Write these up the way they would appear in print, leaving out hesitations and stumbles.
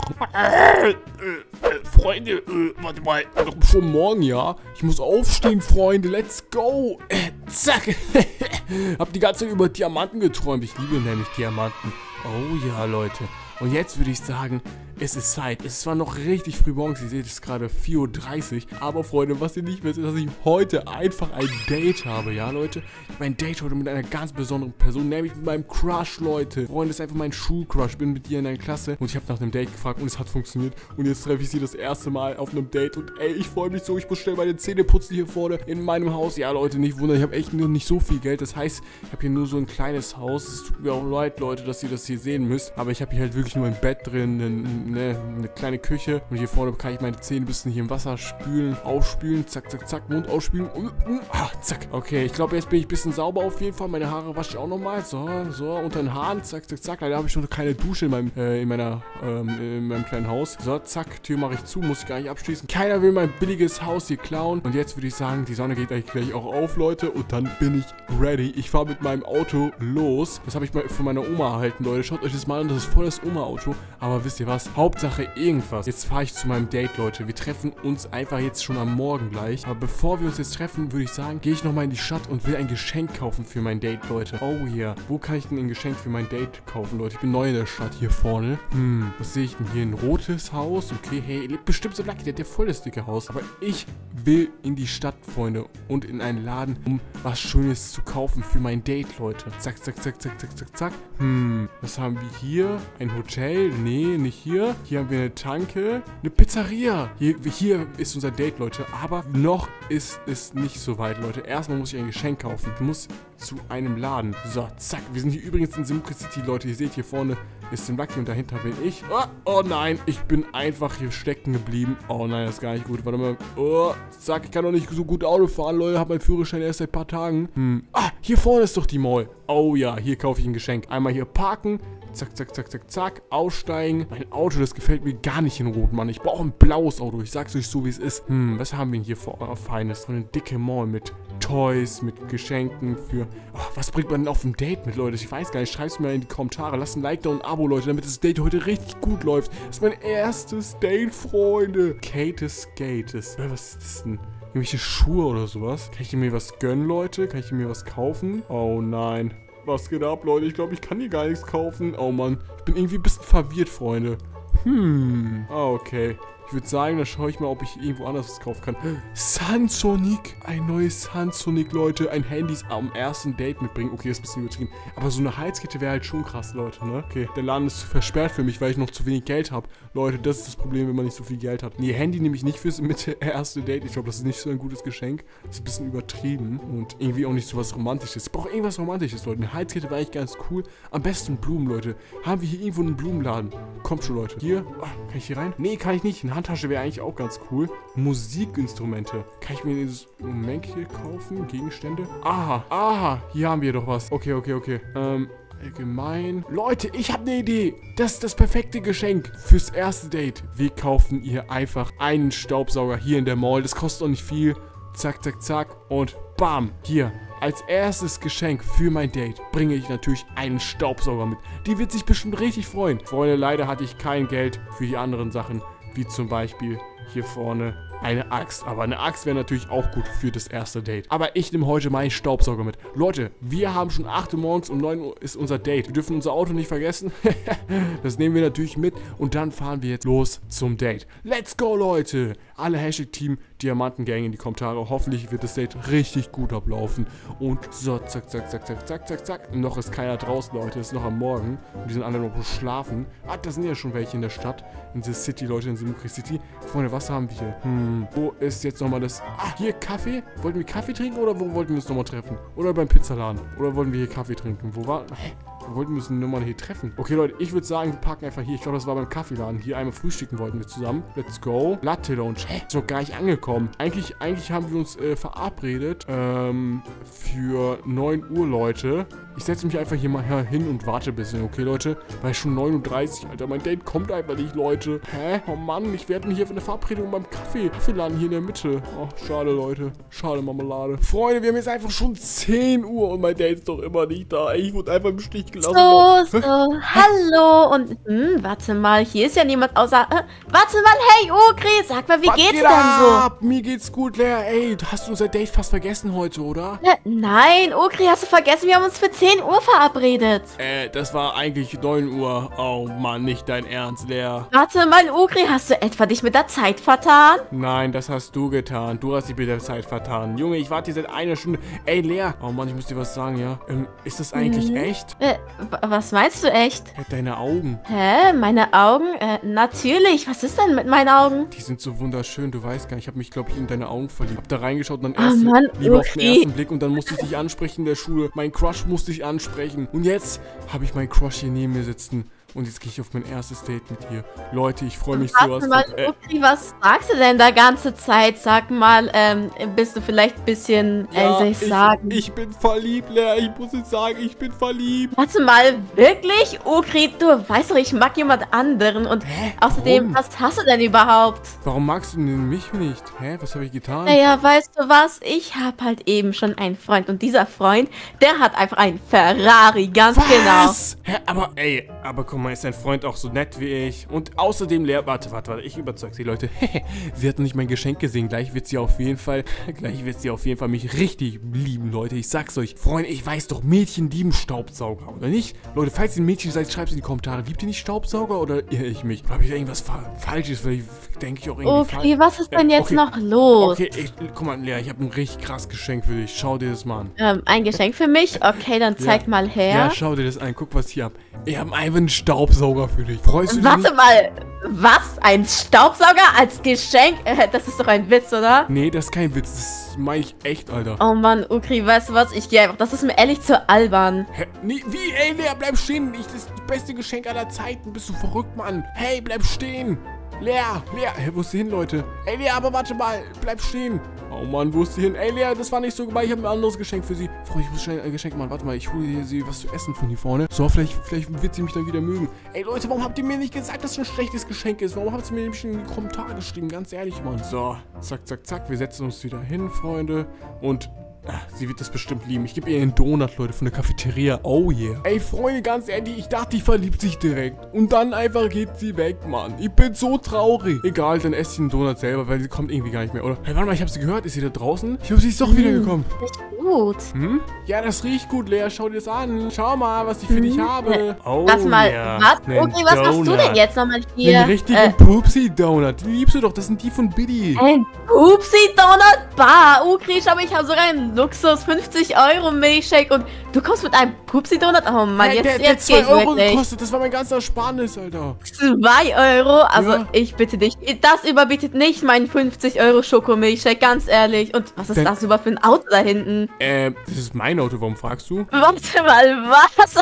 Freunde, warte mal, schon morgen, ja? Ich muss aufstehen, Freunde, let's go. Zack. Hab die ganze Zeit über Diamanten geträumt. Ich liebe nämlich Diamanten. Oh ja, Leute. Und jetzt würde ich sagen, es ist Zeit. Es ist zwar noch richtig früh morgens, ihr seht es gerade 4:30 Uhr, aber Freunde, was ihr nicht wisst, ist, dass ich heute einfach ein Date habe, ja Leute? Ich habe ein Date heute mit einer ganz besonderen Person, nämlich mit meinem Crush, Leute. Freunde, das ist einfach mein Schulcrush. Ich bin mit ihr in einer Klasse und ich habe nach einem Date gefragt und es hat funktioniert. Und jetzt treffe ich sie das erste Mal auf einem Date und ey, ich freue mich so, ich muss schnell meine Zähne putzen hier vorne in meinem Haus. Ja Leute, nicht wundern, ich habe echt nur nicht so viel Geld. Das heißt, ich habe hier nur so ein kleines Haus. Es tut mir auch leid, Leute, dass ihr das hier sehen müsst, aber ich habe hier halt wirklich nur ein Bett drin, eine kleine Küche und hier vorne kann ich meine Zähne ein bisschen hier im Wasser spülen, ausspülen, zack, zack, zack, Mund ausspülen und zack. Okay, ich glaube, jetzt bin ich ein bisschen sauber auf jeden Fall. Meine Haare wasche ich auch nochmal. So, unter den Haaren, zack, zack, zack. Leider habe ich noch keine Dusche in meinem kleinen Haus. So, zack, Tür mache ich zu, muss ich gar nicht abschließen. Keiner will mein billiges Haus hier klauen. Und jetzt würde ich sagen, die Sonne geht eigentlich gleich auch auf, Leute. Und dann bin ich ready. Ich fahre mit meinem Auto los. Das habe ich mal von meiner Oma erhalten, Leute. Schaut euch das mal an, das ist voll das Oma-Auto. Aber wisst ihr was? Hauptsache irgendwas. Jetzt fahre ich zu meinem Date, Leute. Wir treffen uns einfach jetzt schon am Morgen gleich. Aber bevor wir uns jetzt treffen, würde ich sagen, gehe ich nochmal in die Stadt und will ein Geschenk kaufen für mein Date, Leute. Oh yeah. Wo kann ich denn ein Geschenk für mein Date kaufen, Leute? Ich bin neu in der Stadt hier vorne. Was sehe ich denn hier? Ein rotes Haus. Okay, hey, lebt bestimmt so Lucky. Der hat ja voll das dicke Haus. Aber ich will in die Stadt, Freunde. Und in einen Laden, um was Schönes zu kaufen für mein Date, Leute. Zack, zack, zack, zack, zack, zack, zack. Was haben wir hier? Ein Hotel? Nee, nicht hier. Hier haben wir eine Tanke. Eine Pizzeria. Hier ist unser Date, Leute. Aber noch ist es nicht so weit, Leute. Erstmal muss ich ein Geschenk kaufen. Ich muss zu einem Laden. So, zack. Wir sind hier übrigens in Simcoe City, Leute. Ihr seht, hier vorne ist Tim Lucky und dahinter bin ich. Oh nein, ich bin einfach hier stecken geblieben. Oh nein, das ist gar nicht gut. Warte mal. Oh, zack, ich kann doch nicht so gut Auto fahren, Leute. Hab meinen Führerschein erst seit ein paar Tagen. Hier vorne ist doch die Mall. Oh ja, hier kaufe ich ein Geschenk. Einmal hier parken. Zack, zack, zack, zack, zack. Aussteigen. Mein Auto, das gefällt mir gar nicht in Rot, Mann. Ich brauche ein blaues Auto. Ich sag's euch so, wie es ist. Was haben wir denn hier Feines? So eine dicke Mall mit Toys, mit Geschenken für... was bringt man denn auf ein Date mit, Leute? Ich weiß gar nicht. Schreib's mir in die Kommentare. Lasst ein Like da und ein Abo, Leute, damit das Date heute richtig gut läuft. Das ist mein erstes Date, Freunde. Kates Skates. Was ist das denn? Irgendwelche Schuhe oder sowas? Kann ich mir was gönnen, Leute? Kann ich mir was kaufen? Oh nein. Was geht ab, Leute? Ich glaube, ich kann hier gar nichts kaufen. Oh Mann. Ich bin irgendwie ein bisschen verwirrt, Freunde. Okay. Ich würde sagen, dann schaue ich mal, ob ich irgendwo anders was kaufen kann. Sunsonic. Ein neues Sunsonic, Leute. Ein Handy am ersten Date mitbringen. Okay, das ist ein bisschen übertrieben. Aber so eine Halskette wäre halt schon krass, Leute, ne? Okay, der Laden ist versperrt für mich, weil ich noch zu wenig Geld habe. Leute, das ist das Problem, wenn man nicht so viel Geld hat. Nee, Handy nehme ich nicht fürs erste Date. Ich glaube, das ist nicht so ein gutes Geschenk. Das ist ein bisschen übertrieben. Und irgendwie auch nicht so was Romantisches. Ich brauche irgendwas Romantisches, Leute. Eine Halskette wäre eigentlich ganz cool. Am besten Blumen, Leute. Haben wir hier irgendwo einen Blumenladen? Kommt schon, Leute. Hier. Kann ich hier rein? Nee, kann ich nicht. Eine Handtasche wäre eigentlich auch ganz cool. Musikinstrumente. Kann ich mir dieses Moment hier kaufen? Gegenstände? Aha. Hier haben wir doch was. Okay. Allgemein. Leute, ich habe eine Idee. Das ist das perfekte Geschenk fürs erste Date. Wir kaufen ihr einfach einen Staubsauger hier in der Mall. Das kostet auch nicht viel. Zack, zack, zack. Und bam. Hier. Als erstes Geschenk für mein Date bringe ich natürlich einen Staubsauger mit. Die wird sich bestimmt richtig freuen. Freunde, leider hatte ich kein Geld für die anderen Sachen. Wie zum Beispiel hier vorne eine Axt. Aber eine Axt wäre natürlich auch gut für das erste Date. Aber ich nehme heute meinen Staubsauger mit. Leute, wir haben schon 8 Uhr morgens, um 9 Uhr ist unser Date. Wir dürfen unser Auto nicht vergessen. Das nehmen wir natürlich mit. Und dann fahren wir jetzt los zum Date. Let's go, Leute! Alle Hashtag-Team Diamantengang in die Kommentare. Hoffentlich wird das Date richtig gut ablaufen. Und so, zack, zack, zack, zack, zack, zack, zack. Noch ist keiner draußen, Leute. Es ist noch am Morgen. Und die sind alle noch schlafen. Da sind ja schon welche in der Stadt. In der City, Leute, in Simcoe City. Freunde, was haben wir hier? Wo ist jetzt nochmal das... hier Kaffee? Wollten wir Kaffee trinken oder wo wollten wir uns nochmal treffen? Oder beim Pizzaladen? Oder wollten wir hier Kaffee trinken? Wo war... Wir wollten uns nochmal hier treffen. Okay, Leute, ich würde sagen, wir parken einfach hier. Ich glaube, das war beim Kaffeeladen. Hier einmal frühstücken wollten wir zusammen. Let's go. Latte Lounge. Ist noch gar nicht angekommen. Eigentlich haben wir uns verabredet für 9 Uhr, Leute. Ich setze mich einfach hier mal hin und warte ein bisschen, okay, Leute? Weil schon 9:30 Uhr, Alter. Mein Date kommt einfach nicht, Leute. Oh Mann, ich werde mich hier für eine Verabredung beim Kaffeeladen hier in der Mitte. Oh, schade, Leute. Schade, Marmelade. Freunde, wir haben jetzt einfach schon 10 Uhr und mein Date ist doch immer nicht da. Ich wurde einfach im Stich Hallo und, warte mal, hier ist ja niemand außer, warte mal, hey, Ogri, sag mal, wie geht's denn so? Mir geht's gut, Lea, ey, hast du unser Date fast vergessen heute, oder? Nein, Ogri, hast du vergessen, wir haben uns für 10 Uhr verabredet. Das war eigentlich 9 Uhr. Oh Mann, nicht dein Ernst, Lea. Warte mal, Ogri, hast du etwa dich mit der Zeit vertan? Nein, das hast du getan. Du hast dich mit der Zeit vertan. Junge, ich warte hier seit einer Stunde. Ey, Lea. Oh Mann, ich muss dir was sagen, ja? Ist das eigentlich echt? Was meinst du echt? Deine Augen. Hä? Meine Augen? Natürlich. Was ist denn mit meinen Augen? Die sind so wunderschön. Du weißt gar nicht, ich habe mich, glaube ich, in deine Augen verliebt. Hab da reingeschaut und dann Liebe auf den ersten Blick und dann musste ich dich ansprechen in der Schule. Mein Crush musste ich ansprechen. Und jetzt habe ich meinen Crush hier neben mir sitzen. Und jetzt gehe ich auf mein erstes Date mit dir. Leute, ich freue mich sowas. Warte mal, Ogri, was sagst du denn da ganze Zeit? Sag mal, bist du vielleicht ein bisschen, soll ich sagen? Ich bin verliebt, Lea. Ich muss jetzt sagen, ich bin verliebt. Warte mal, wirklich? Ogri, du weißt doch, ich mag jemand anderen. Und außerdem, was hast du denn überhaupt? Warum magst du denn mich nicht? Hä, was habe ich getan? Naja, weißt du was? Ich habe halt eben schon einen Freund. Und dieser Freund, der hat einfach einen Ferrari, ganz genau. Hä, aber guck mal, ist dein Freund auch so nett wie ich? Und außerdem, Lea, warte, ich überzeug sie, Leute. Sie hat noch nicht mein Geschenk gesehen. Gleich wird sie auf jeden Fall mich richtig lieben, Leute. Ich sag's euch. Freunde, ich weiß doch, Mädchen lieben Staubsauger, oder nicht? Leute, falls ihr ein Mädchen seid, schreibt es in die Kommentare. Liebt ihr nicht Staubsauger oder irre ich mich? Oder habe ich da irgendwas Falsches? Vielleicht denke ich auch irgendwie falsch. Okay, was ist denn jetzt noch los? Okay, guck mal, Lea, ich habe ein richtig krasses Geschenk für dich. Schau dir das mal an. Ein Geschenk für mich? Okay, dann zeig mal her. Ja, schau dir das an. Guck, was ich hab. Ich habe einfach einen Staubsauger für dich. Freust du dich? Warte mal, was? Ein Staubsauger als Geschenk? Das ist doch ein Witz, oder? Nee, das ist kein Witz. Das meine ich echt, Alter. Oh Mann, Ogri, weißt du was? Ich gehe einfach. Das ist mir ehrlich zu albern. Hä? Nee, wie? Ey, Lea, bleib stehen. Das ist das beste Geschenk aller Zeiten. Bist du verrückt, Mann? Hey, bleib stehen. Lea, hey, wo ist sie hin, Leute? Ey, Lea, aber warte mal, bleib stehen. Oh Mann, wo ist sie hin? Ey, Lea, das war nicht so gemein, ich habe ein anderes Geschenk für sie. Freunde, ich muss schnell ein Geschenk machen. Warte mal, ich hole sie was zu essen von hier vorne. So, vielleicht wird sie mich dann wieder mögen. Ey, Leute, warum habt ihr mir nicht gesagt, dass es ein schlechtes Geschenk ist? Warum habt ihr mir nämlich in die Kommentare geschrieben? Ganz ehrlich, Mann. So, zack, zack, zack. Wir setzen uns wieder hin, Freunde. Und sie wird das bestimmt lieben. Ich gebe ihr einen Donut, Leute, von der Cafeteria. Oh yeah. Ey, Freunde, ganz ehrlich, ich dachte, die verliebt sich direkt. Und dann einfach geht sie weg, Mann. Ich bin so traurig. Egal, dann esse ich einen Donut selber, weil sie kommt irgendwie gar nicht mehr, oder? Hey, warte mal, ich habe sie gehört. Ist sie da draußen? Ich glaube, sie ist doch wieder gekommen. Riecht gut. Ja, das riecht gut, Lea. Schau dir das an. Schau mal, was ich für dich habe. Oh, warte mal, was? Okay, was machst du denn jetzt nochmal hier? Einen richtigen Pupsi-Donut. Die liebst du doch. Das sind die von Biddy. Ein Pupsi-Donut? Bah, Ogri, aber ich habe sogar einen Luxus 50 € Milchshake und du kommst mit einem Pupsi-Donut? Oh Mann, hey, jetzt der geht 2 Euro wirklich. gekostet. Das war mein ganzer Sparnis, Alter. 2 Euro? Also ich bitte dich, das überbietet nicht meinen 50 € Schokomilchshake, ganz ehrlich. Und was ist das überhaupt für ein Auto da hinten? Das ist mein Auto. Warum fragst du? Warte mal, was?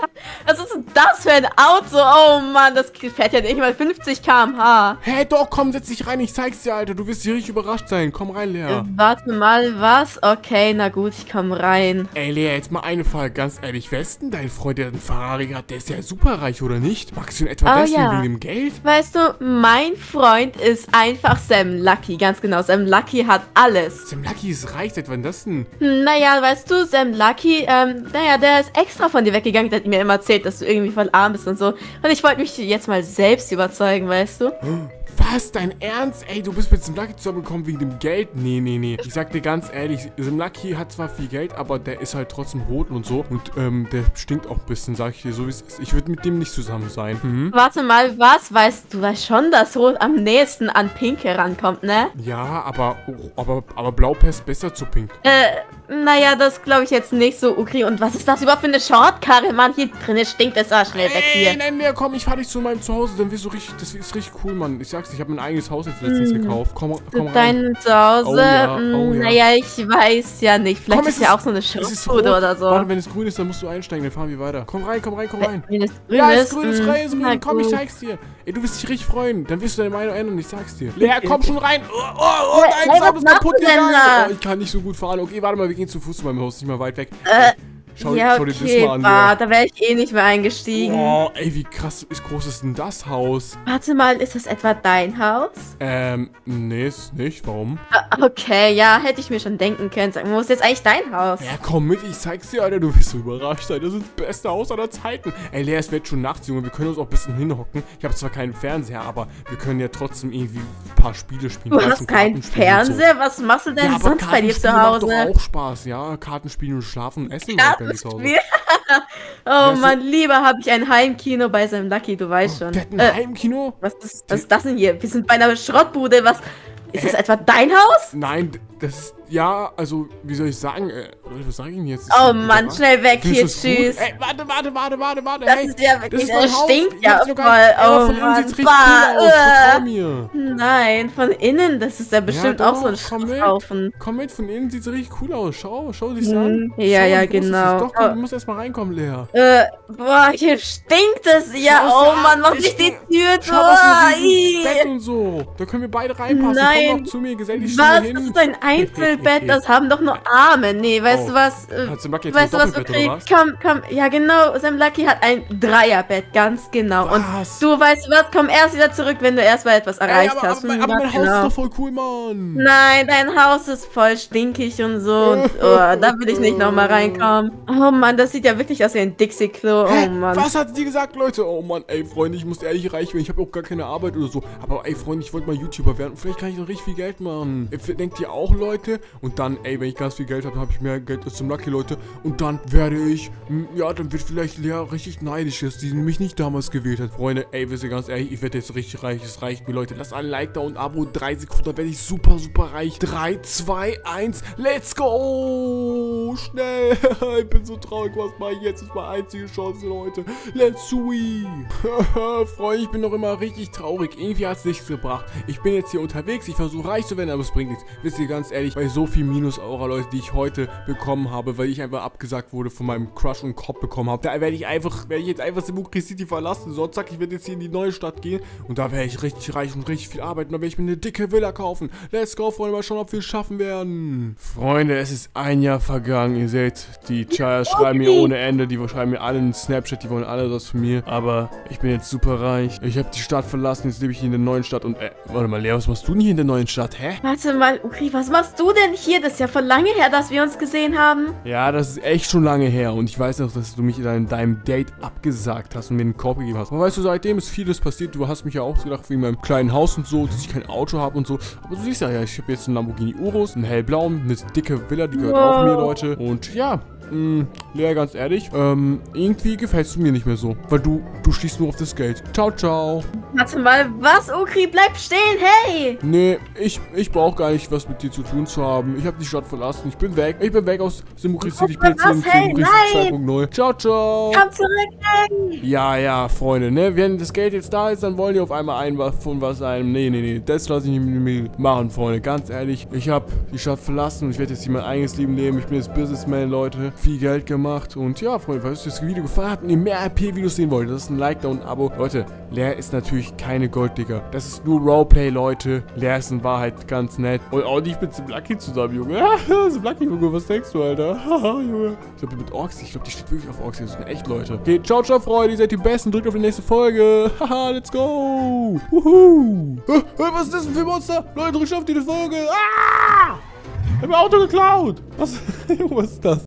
Was ist denn das für ein Auto? Oh Mann, das fährt ja nicht mal 50 km/h. Hey, doch, komm, setz dich rein. Ich zeig's dir, Alter. Du wirst hier richtig überrascht sein. Komm rein, Lea. Warte mal, was? Okay, na gut, ich komm rein. Ey, Lea, jetzt mal eine Frage, ganz ehrlich. Wer ist denn dein Freund, der einen Ferrari hat? Der ist ja superreich, oder nicht? Magst du ihn etwa deswegen wegen dem Geld? Weißt du, mein Freund ist einfach Sam Lucky, ganz genau. Sam Lucky hat alles. Sam Lucky ist reich, seit wann das denn? Naja, weißt du, Sam Lucky, der ist extra von dir weggegangen. Der hat mir immer erzählt, dass du irgendwie voll arm bist und so. Und ich wollte mich jetzt mal selbst überzeugen, weißt du? Was? Dein Ernst? Ey, du bist mit Sam Lucky zusammengekommen wegen dem Geld? Nee. Ich sag dir ganz ehrlich, Sam Lucky hat zwar viel Geld, aber der ist halt trotzdem rot und so. Und der stinkt auch ein bisschen, sag ich dir so, wie es ist. Ich würde mit dem nicht zusammen sein. Warte mal, was? Du weißt schon, dass Rot am nächsten an Pink herankommt, ne? Ja, aber Blau passt besser zu Pink. Naja, das glaube ich jetzt nicht so, Ogri. Und was ist das überhaupt für eine Shortkarre, Mann? Hier drinnen stinkt es. Schnell weg hier. Nein, komm, ich fahr dich zu meinem Zuhause, dann wirst du richtig, das ist richtig cool, Mann. Ich sag's, ich habe mein eigenes Haus jetzt letztens gekauft. Komm rein. Dein Zuhause? Oh ja. Naja, ich weiß ja nicht. Vielleicht ist ja auch so eine Schrottbude oder so. Warte, wenn es grün ist, dann musst du einsteigen, dann fahren wir weiter. Komm rein. Wenn es grün ja, ist, ist grün. Komm, ich zeig's dir. Ey, du wirst dich richtig freuen. Dann wirst du deine Meinung ändern, ich sag's dir. Lea, komm schon rein. Oh, dein Auto ist kaputt gegangen. Oh, ich kann nicht so gut fahren. Okay, warte mal, wir gehen zu Fuß zu meinem Haus, nicht mal weit weg. Schau Ja, dir das okay, mal an. da wäre ich eh nicht mehr eingestiegen. Oh, ey, wie krass, wie groß ist denn das Haus? Warte mal, ist das etwa dein Haus? Nee, ist nicht. Warum? Okay, ja, hätte ich mir schon denken können. Sag mal, wo ist jetzt eigentlich dein Haus? Ja, komm mit, ich zeig's dir, Alter, du wirst so überrascht sein. Das ist das beste Haus aller Zeiten. Ey, Lea, es wird schon nachts, Junge, wir können uns auch ein bisschen hinhocken. Ich habe zwar keinen Fernseher, aber wir können ja trotzdem irgendwie ein paar Spiele spielen. Du hast keinen Fernseher? So. Was machst du denn ja, sonst bei dir zu Hause? Macht doch auch Spaß, ja. Kartenspielen und schlafen und essen bei mir zu Hause. Oh Mann, lieber habe ich ein Heimkino bei Sam Lucky, du weißt schon. Der hat ein Heimkino? Was ist das denn hier? Wir sind bei einer Schrottbude, was... Ist das etwa dein Haus? Nein, das ist, ja, also, wie soll ich sagen, Leute, was sag ich denn jetzt? Oh Mann, schnell weg hier, tschüss. Ey, warte, das hey, ist ja wirklich, das stinkt ja voll. Oh von innen Mann, sieht's richtig cool aus, vertrau mir. Nein, von innen, das ist ja bestimmt auch so ein Schrotthaufen. Komm mit, von innen sieht's richtig cool aus, schau dich an. Ja, genau. Doch, komm, du musst erstmal reinkommen, Lea. Boah, hier stinkt es ja, oh Mann, mach nicht die Tür zu. Bett und so, da können wir beide reinpassen. Nein. Komm doch zu mir, gesellig Was? hin. Das ist ein Einzelbett, das haben doch nur Arme. Nee, weißt du was? Hat Sam Lucky jetzt weißt du ein was, Doppelbett, okay, oder was? komm. Ja, genau, Sam Lucky hat ein Dreierbett, ganz genau. Was? Und du weißt du was, komm erst wieder zurück, wenn du erstmal etwas erreicht hast. Aber mein Haus ist doch voll cool, Mann. Nein, dein Haus ist voll stinkig und so. Und, da will ich nicht nochmal reinkommen. Oh Mann, das sieht ja wirklich aus wie ein Dixie-Klo. Oh Mann. Was hat sie gesagt, Leute? Oh Mann, ey, Freunde, ich muss ehrlich reich werden. Ich habe auch gar keine Arbeit oder so. Aber ey, Freunde, ich wollte mal YouTuber werden. Vielleicht kann ich noch richtig viel Geld machen. Denkt ihr auch, Leute? Und dann, ey, wenn ich ganz viel Geld habe, dann habe ich mehr Geld als zum Lucky, Leute. Und dann werde ich, ja, dann wird vielleicht Lea richtig neidisch, dass die mich nicht damals gewählt hat. Freunde, ey, wisst ihr ganz ehrlich, ich werde jetzt richtig reich. Es reicht mir, Leute. Lasst ein Like da und ein Abo. 3 Sekunden, dann werde ich super, super reich. 3, 2, 1, let's go! Schnell! Ich bin so traurig, was mache ich jetzt? Das ist meine einzige Chance, Leute. Let's sweet! Freunde, ich bin noch immer richtig traurig. Irgendwie hat es nichts gebracht. Ich bin jetzt hier unterwegs, ich versuche reich zu werden, aber es bringt nichts. Wisst ihr ganz ehrlich, bei so viel Minus-Aura, Leute, die ich heute bekommen habe, weil ich einfach abgesagt wurde von meinem Crush und Kopf bekommen habe, da werde ich jetzt einfach Simukri City verlassen. So, zack, ich werde jetzt hier in die neue Stadt gehen und da werde ich richtig reich und richtig viel arbeiten. Da werde ich mir eine dicke Villa kaufen. Let's go, Freunde, mal schauen, ob wir es schaffen werden. Freunde, es ist ein Jahr vergangen. Ihr seht, die Chayas schreiben mir ohne Ende. Die schreiben mir alle einen Snapchat, die wollen alle das von mir. Aber ich bin jetzt super reich. Ich habe die Stadt verlassen, jetzt lebe ich hier in der neuen Stadt und, warte mal, Lea, was machst du denn hier in der neuen Stadt, hä? Warte mal, Ukri, was machst du denn hier? Das ist ja voll lange her, dass wir uns gesehen haben. Ja, das ist echt schon lange her und ich weiß auch, dass du mich in deinem Date abgesagt hast und mir einen Korb gegeben hast. Aber weißt du, seitdem ist vieles passiert. Du hast mich ja auch gedacht, wegen meinem kleinen Haus und so, dass ich kein Auto habe und so. Aber du siehst ja, ich habe jetzt einen Lamborghini Urus, einen hellblauen, eine dicke Villa, die gehört auch mir, Leute. Und ja, Lea, ganz ehrlich, irgendwie gefällst du mir nicht mehr so. Weil du stehst nur auf das Geld. Ciao, ciao. Warte mal, was, Ukri? Bleib stehen, hey! Nee, ich brauche gar nicht was mit dir zu tun zu haben. Ich habe die Stadt verlassen. Ich bin weg. Ich bin weg aus Simukri City. Ich bin jetzt in Simukri 2.0. Ciao, ciao. Komm zurück, Ja, Freunde, ne? Wenn das Geld jetzt da ist, dann wollen die auf einmal von was einem. Nee. Das lasse ich nicht mit mir machen, Freunde. Ganz ehrlich, ich habe die Stadt verlassen und ich werde jetzt hier mein eigenes Leben leben. Ich bin jetzt Businessman, Leute. Viel Geld gemacht. Und ja, Freunde, falls euch das Video gefallen hat und ihr mehr RP-Videos sehen wollt, das ist ein Like da und ein Abo. Leute, Lea ist natürlich keine Golddigger. Das ist nur Roleplay, Leute. Lea ist in Wahrheit ganz nett. Und auch nicht mit Sam Lucky zusammen, Junge. Sam Lucky, Junge, was denkst du, Alter? Junge. Ich glaube, die mit Orks. Ich glaube, die steht wirklich auf Orks. Das sind echt Leute. Okay, ciao, Freunde. Ihr seid die Besten. Drückt auf die nächste Folge. Haha, let's go. Wuhu. Was ist das denn für ein Monster? Leute, drückt auf die Folge. Ah! Ich hab mein Auto geklaut. Was ist das?